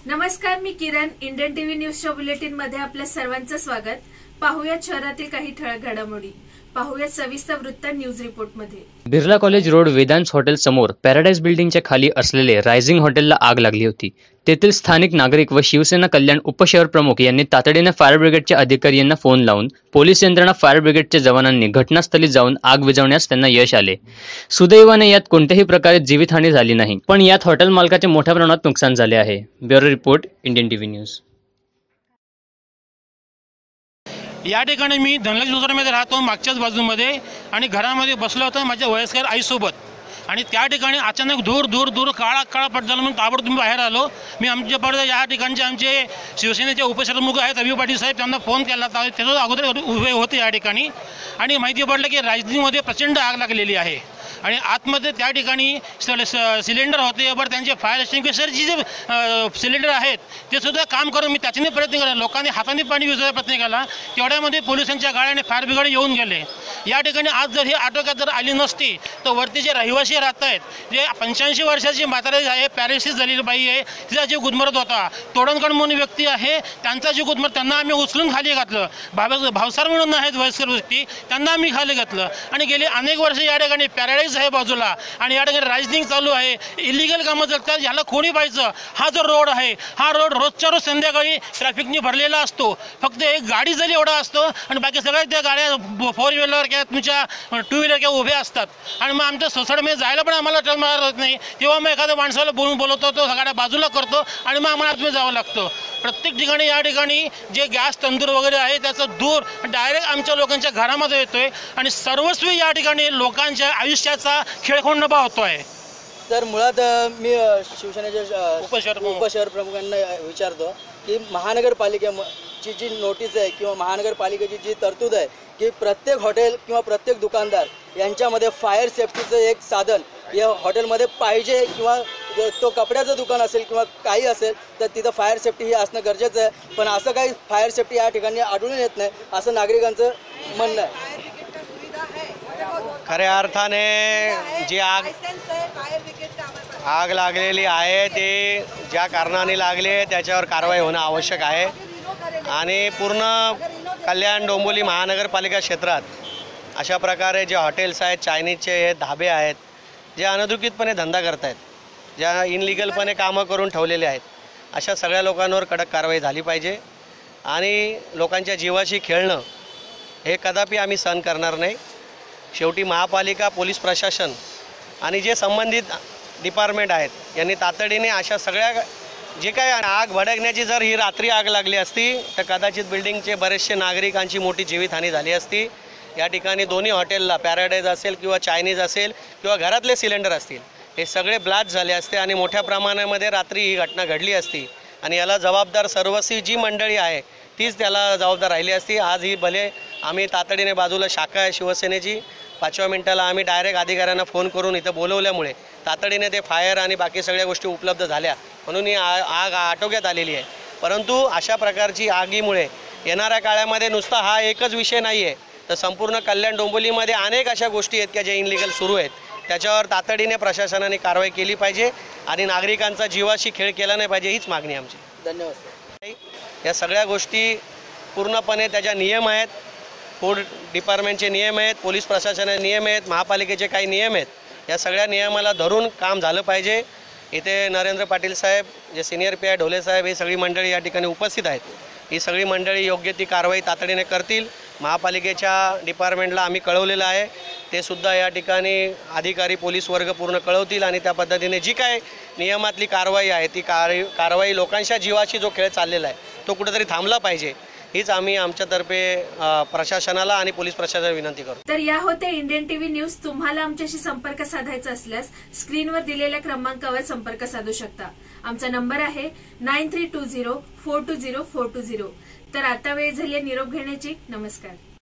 नमस्कार, मी Kiran. Indian TV न्यूजच्या बुलेटिन मध्ये आपल्या सर्वांचं स्वागत. पाहूयात शहरातील काही ठळक घडामोडी. पाहूयात सविस्तर वृत्त न्यूज रिपोर्ट मध्ये. Birla college road Vedant hotel समोर पॅराडाईज बिल्डिंगच्या खाली असलेले रायझिंग हॉटेलला आग लागली होती. तेथील स्थानिक नागरिक व शिवसेना कल्याण उपशहर प्रमुख यांनी तातडीने फायर ब्रिगेडच्या अधिकारी यांना फोन लावून पोलीस यंत्रणा फायर ब्रिगेडच्या जवानांनी घटनास्थळी जाऊन आग विझवण्यास त्यांना यश आले. सुदैवाने यात कोणत्याही प्रकारे जीवितहानी झाली नाही, पण यात हॉटेल मालकाचे मोठ्या प्रमाणात नुकसान झाले आहे. Bureau report, Indian TV news. या ठिकाणी मी धनलक्ष्मी सोसायटीमध्ये राहतो, मागच्याच बाजूमध्ये, आणि घरामध्ये बसलो होतो माझ्या वयस्कर आईसोबत. आणि त्या ठिकाणी अचानक दूर काळा पट झाला म्हणून ताबडतोब बाहेर आलो. मी आमच्यापर्यंत या ठिकाणचे आमचे शिवसेनेचे उपप्रमुख आहेत अभिव पाटील साहेब, त्यांना फोन केला. त्याच्याच अगोदर उभे होते या ठिकाणी, आणि माहिती पडलं की राजधानीमध्ये प्रचंड आग लागलेली आहे. आणि आतमध्ये त्या ठिकाणी सिलेंडर होते, बरं त्यांचे फायर एक्सटिंग्विशरचे जे सिलेंडर आहेत ते सुद्धा काम करून मी त्याच्याने प्रयत्न केला. लोकांनी हाताने पाणी विझवायचा प्रयत्न केला, तेवढ्यामध्ये पोलिसांच्या गाड्याने फायर ब्रिगेड येऊन गेले. या ठिकाणी आज जर ही आटोक्यात जर आली नसती तर वरती जे रहिवासी राहत आहेत, जे 85 वर्षाची म्हातारी आहे, पॅरालिसिस झालेली बाई आहे, तिचा जीव गुदमरत होता. तोडणकण म्हणून व्यक्ती आहे, त्यांचा जीव गुदमरत, त्यांना आम्ही उचलून खाली घातलं. भावसार म्हणून आहेत वयस्कर व्यक्ती, त्यांना आम्ही खाली घातलं. आणि गेली अनेक वर्ष या ठिकाणी पॅराडाईज आहे बाजूला, आणि या ठिकाणी रायझिंग चालू आहे, इलिगल कामं चालतात. ह्याला कोणी पाहिजे? हा जो रोड आहे, हा रोड रोजच्या रोज संध्याकाळी ट्रॅफिकने भरलेला असतो. फक्त एक गाडी जरी एवढा असतो आणि बाकी सगळ्या त्या गाड्या 4 व्हीलर किंवा तुमच्या 2 व्हीलर किंवा उभ्या असतात. आणि मग आमच्या सोसायटीमध्ये जायला पण आम्हाला टर्न मारत नाही. तेव्हा मग एखाद्या माणसाला बोलवतो, तो गाड्या बाजूला करतो आणि मग आम्हाला आतमध्ये जावं लागतं. प्रत्येक ठिकाणी या ठिकाणी जे गॅस तंदूर वगैरे आहे त्याचा धूर डायरेक्ट आमच्या लोकांच्या घरामध्ये येतोय, आणि सर्वस्वी या ठिकाणी लोकांच्या आयुष्याचा खेळखोंडोबा होतोय. तर मुळात मी शिवसेनेच्या उपशहर प्रमुखांना विचारतो की महानगरपालिकेची जी नोटीस आहे किंवा महानगरपालिकेची जी तरतूद आहे की प्रत्येक हॉटेल किंवा प्रत्येक दुकानदार यांच्यामध्ये फायर सेफ्टीचं एक साधन या हॉटेलमध्ये पाहिजे, किंवा तो कपड्याचं दुकान असेल किंवा काही असेल तर तिथं फायर सेफ्टी ही असणं गरजेचं आहे. पण असं काही फायर सेफ्टी या ठिकाणी आढळून येत नाही असं नागरिकांचं म्हणणं आहे. खऱ्या अर्थाने जी आग लागलेली आहे ते ज्या कारणाने लागले त्याच्यावर कारवाई होणं आवश्यक आहे. आणि पूर्ण कल्याण डोंबिवली महानगरपालिका क्षेत्रात अशा प्रकारे जे हॉटेल्स आहेत, चायनीजचे हे धाबे आहेत, जे अनधिकृतपणे धंदा करत आहेत, ज्या इनलिगलपणे कामं करून ठेवलेले आहेत, अशा सगळ्या लोकांवर कडक कारवाई झाली पाहिजे. आणि लोकांच्या जीवाशी खेळणं हे कदापि आम्ही सहन करणार नाही. शेवटी महापालिका, पोलीस प्रशासन आणि जे संबंधित डिपार्टमेंट आहेत यांनी तातडीने अशा सगळ्या जे काय आग भडकण्याची, जर ही रात्री आग लागली असती तर कदाचित बिल्डिंगचे बरेचसे नागरिकांची मोठी जीवितहानी झाली असती. या ठिकाणी दोन्ही हॉटेलला, पॅराडाईज असेल किंवा चायनीज असेल किंवा घरातले सिलेंडर असतील, हे सगळे ब्लास्ट झाले असते आणि मोठ्या प्रमाणामध्ये रात्री ही घटना घडली असती. आणि याला जबाबदार सर्वस्वी जी मंडळी आहे तीच त्याला जबाबदार राहिली असती. आज ही भले आम्ही तातडीने बाजूला शाखा आहे शिवसेनेची, 5व्या मिनिटाला आम्ही डायरेक्ट अधिकाऱ्यांना फोन करून इथं बोलवल्यामुळे तातडीने ते फायर आणि बाकी सगळ्या गोष्टी उपलब्ध झाल्या, म्हणून ही आग आटोक्यात आलेली आहे. परंतु अशा प्रकारची आगीमुळे येणाऱ्या काळामध्ये नुसता हा एकच विषय नाही आहे, तर संपूर्ण कल्याण डोंबिवलीमध्ये अनेक अशा गोष्टी आहेत की ज्या इनलिगल सुरू आहेत. त्याच्यावर तातडीने प्रशासनाने कारवाई केली पाहिजे आणि नागरिकांचा जीवाशी खेळ केला नाही पाहिजे, हीच मागणी आमची. धन्यवाद. या सगळ्या गोष्टी पूर्णपणे त्याच्या नियम आहेत, फूड डिपार्टमेंटचे नियम आहेत, पोलीस प्रशासनाचे नियम आहेत, महापालिकेचे काही नियम आहेत. या सगळ्या नियमाला धरून काम झालं पाहिजे. इथे नरेंद्र पाटील साहेब, जे सिनियर PI ढोले साहेब, ही सगळी मंडळी या ठिकाणी उपस्थित आहेत. ही सगळी मंडळी योग्य ती कारवाई तातडीने करतील. महापालिकेच्या डिपार्टमेंटला आम्ही कळवलेलं आहे, ते सुद्धा या ठिकाणी अधिकारी, पोलीस वर्ग पूर्ण कळवतील आणि त्या पद्धतीने जी काय नियमातली कारवाई आहे ती कारवाई लोकांच्या जीवाशी जो खेळ चाललेला आहे तो कुठेतरी थांबला पाहिजे, हीच आम्ही आमच्यातर्फे प्रशासनाला आणि पोलीस प्रशासनाला विनंती करतो. तर या होत्या इंडियन टीव्ही न्यूज. तुम्हाला आमच्याशी संपर्क साधायचा असल्यास स्क्रीनवर दिलेल्या क्रमांकावर संपर्क साधू शकता. आमचा नंबर आहे 9320420420. तर आता वेळ झाली निरोप घेण्याची. नमस्कार.